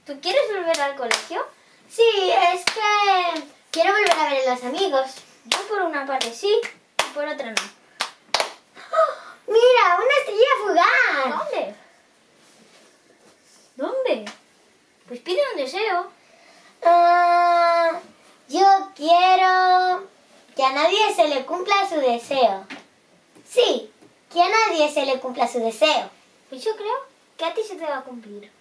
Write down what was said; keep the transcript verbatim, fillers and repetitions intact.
¿Tú quieres volver al colegio? Sí, es que quiero volver a ver a los amigos. Yo por una parte sí y por otra no. ¡Oh! ¡Mira, una estrella fugaz! ¿Dónde? ¿Dónde? Pues pide un deseo. Uh, yo quiero que a nadie se le cumpla su deseo. Sí, que a nadie se le cumpla su deseo. Pues yo creo que a ti se te va a cumplir.